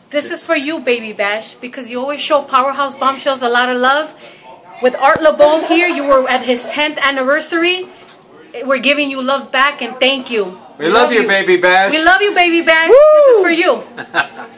This is for you, Baby Bash, because you always show Powerhouse Bombshells a lot of love. With Art LABOE here, you were at his 10th anniversary. We're giving you love back and thank you. We love you, Baby Bash. We love you, Baby Bash. Woo! This is for you.